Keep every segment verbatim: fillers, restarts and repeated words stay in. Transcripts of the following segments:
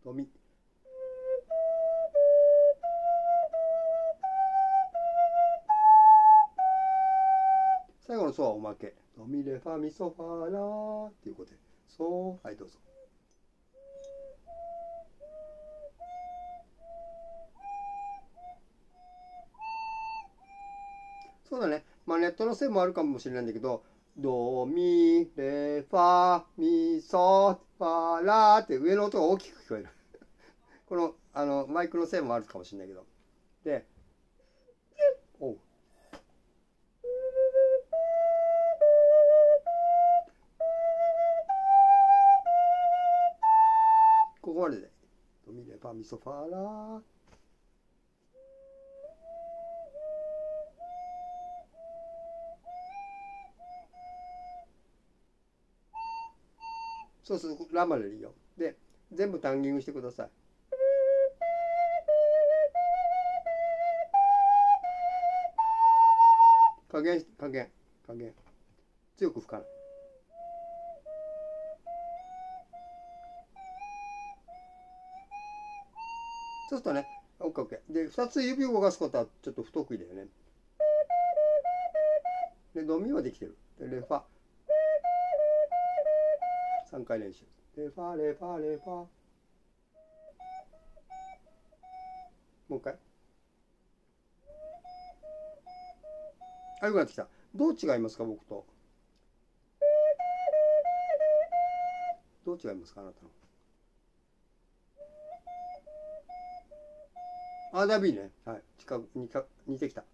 ドミ。最後のソはおまけ。ドミレファミソファーラーっていうことで、ソはいどうぞ。そうだね。まあネットのせいもあるかもしれないんだけど、ドミレファミソファラーって上の音が大きく聞こえる。このあのマイクのせいもあるかもしれないけど。で、おう。ここまでで。ドミレファミソファラー。そうするとラまでいいよ。で、全部タンギングしてください。加減、加減、加減。強く吹かない。そうするとね、オッケーオッケー。で、ふたつ指を動かすことはちょっと不得意だよね。で、ドミはできてる。で、レファ。さんかい練習。レファ、レファ、レファ。もう一回。あ、よくなってきた。どう違いますか、僕と。どう違いますか、あなたの。あ、だいいね。はい。近く、似似てきた。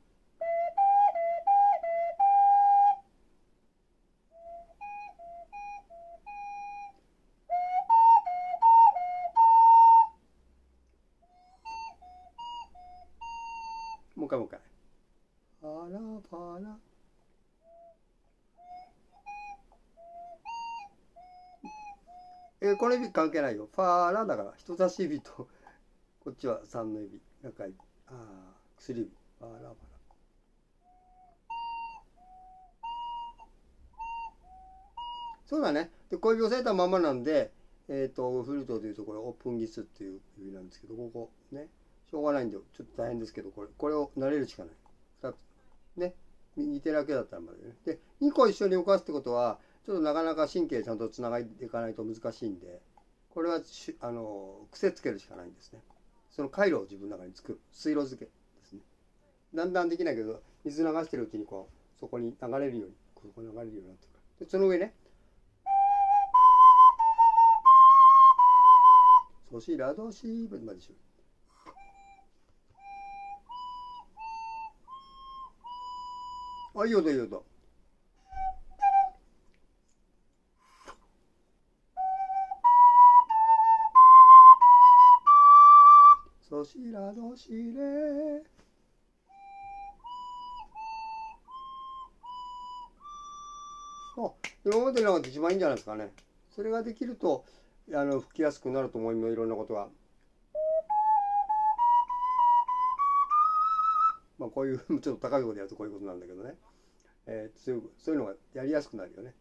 もう一回もう一回。ファラファラ。えー、この指関係ないよ。ファーラだから、人差し指と、こっちはさんの指。中指。ああ、薬指。ファーラファラ。そうだね。で、小指を押さえたままなんで、えっ、ー、と、フルートでいうところ、オープンギスっていう指なんですけど、ここ、ね。しょうがないんで、ちょっと大変ですけど、これ、これを慣れるしかない。ふたつ。ね。右手だけだったらまだね。で、にこ一緒に動かすってことは、ちょっとなかなか神経ちゃんとつながっていかないと難しいんで、これはしあの癖つけるしかないんですね。その回路を自分の中に作る。水路付けですね。だんだんできないけど、水流してるうちにこう、そこに流れるように、ここに流れるようになってくる。で、その上ね、ソシラドシーまでしよう。あ、いい音いい音。ソシラドシレ。あ、今までのが一番いいんじゃないですかね。それができると、あの吹きやすくなると思います。いろんなことが。まあ、こういうちょっと高いところでやるとこういうことなんだけどね。えー、そういうそういうのがやりやすくなるよね。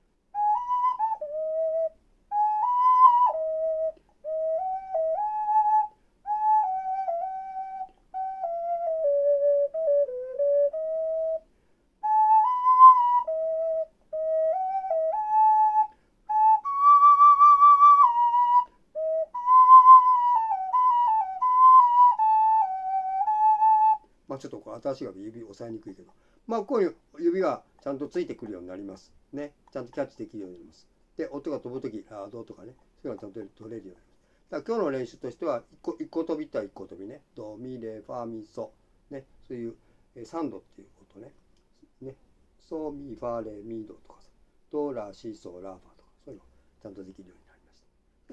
まあ、ちょっとこう新しいわけで指押さえにくいけど、まあ、こういう指がちゃんとついてくるようになります。ね。ちゃんとキャッチできるようになります。で、音が飛ぶとき、ラードとかね、そういうのがちゃんと取れるようになります。だから今日の練習としては、一個一個飛びとは一個飛びね。ド、ミ、レ、ファ、ミ、ソ。ね。そういう、えさんどっていう音ね。ね。ソ、ミ、ファ、レ、ミ、ドとかさ。ド、ラ、シ、ソ、ラ、ファとか、そういうのちゃんとできるようになりました。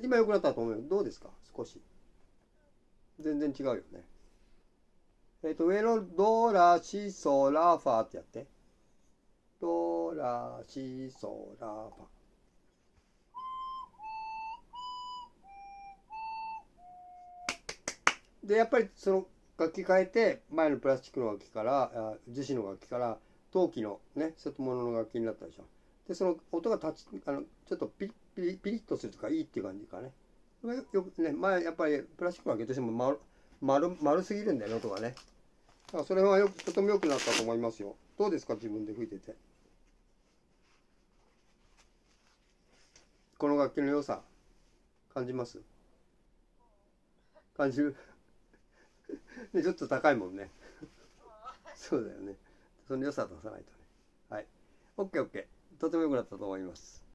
今良くなったと思うよ。どうですか少し。全然違うよね。えっと、上のドラシソラファってやって。ドラシソラファ。で、やっぱりその楽器変えて、前のプラスチックの楽器から、樹脂の楽器から、陶器のね、そういったものの楽器になったでしょ。で、その音が立ち、あの、ちょっとピリピリピリッとするとか、いいっていう感じかね。 よくね、前やっぱりプラスチックの開けとしても丸丸丸すぎるんだよね、音がね。だからそれはよくとても良くなったと思いますよ。どうですか、自分で吹いてて。この楽器の良さ感じます？感じる？ね、ちょっと高いもんね。そうだよね。その良さ出さないとね。はい。オッケーオッケー。とても良くなったと思います。